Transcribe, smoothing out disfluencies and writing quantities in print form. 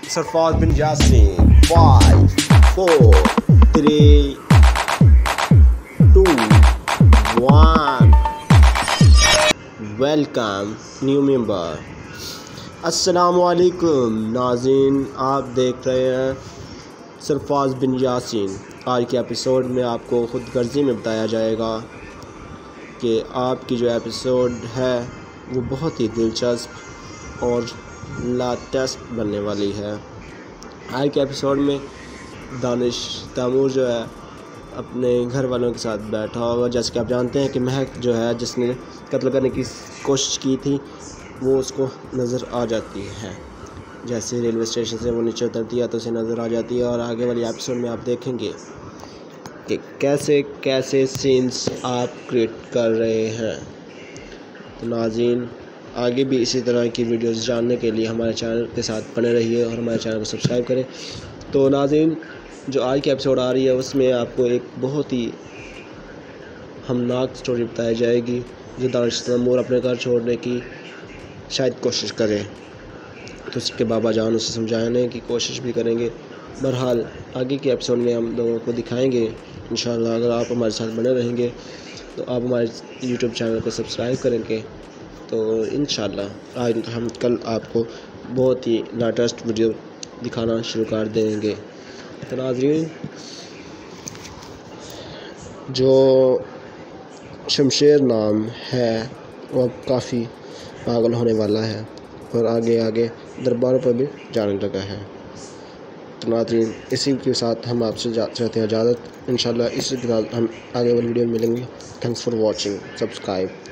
Sarfaraz bin Yasin 5 4 3 2 1 welcome new member. अस्सलामुअलैकुम नाज़रीन, आप देख रहे हैं सरफराज बिन यासीन। आज के एपिसोड में आपको खुदगर्जी में बताया जाएगा कि आपकी जो एपिसोड है वो बहुत ही दिलचस्प और लाटेस्ट बनने वाली है। आज के एपिसोड में दानिश तैमूर जो है अपने घर वालों के साथ बैठा होगा। जैसे कि आप जानते हैं कि महक जो है जिसने कत्ल करने की कोशिश की थी वो उसको नज़र आ जाती है। जैसे रेलवे स्टेशन से वो नीचे उतरती है तो उसे नज़र आ जाती है। और आगे वाली एपिसोड में आप देखेंगे कि कैसे कैसे सीन्स आप क्रिएट कर रहे हैं। तो नाज़रीन, आगे भी इसी तरह की वीडियोस जानने के लिए हमारे चैनल के साथ बने रहिए और हमारे चैनल को सब्सक्राइब करें। तो नाज़रीन, जो आज की एपिसोड आ रही है उसमें आपको एक बहुत ही हमनाक स्टोरी बताई जाएगी जो दानिश तैमूर अपने घर छोड़ने की शायद कोशिश करें तो उसके बाबा जान उसे समझाने की कोशिश भी करेंगे। बहरहाल आगे के एपिसोड में हम लोगों को दिखाएंगे इंशाल्लाह। अगर आप हमारे साथ बने रहेंगे तो आप हमारे यूट्यूब चैनल को सब्सक्राइब करेंगे तो इंशाल्लाह आज हम कल आपको बहुत ही लेटेस्ट वीडियो दिखाना शुरू कर देंगे। तो नाज़रीन, जो शमशेर नाम है वो अब काफ़ी पागल होने वाला है और आगे आगे दरबारों पर भी जाने लगा है। तो नाज़रीन, इसी के साथ हम आपसे चाहते हैं इजाज़त। इंशाल्लाह इसी के साथ हम आगे वाली वीडियो में मिलेंगे। Thanks for watching. सब्सक्राइब।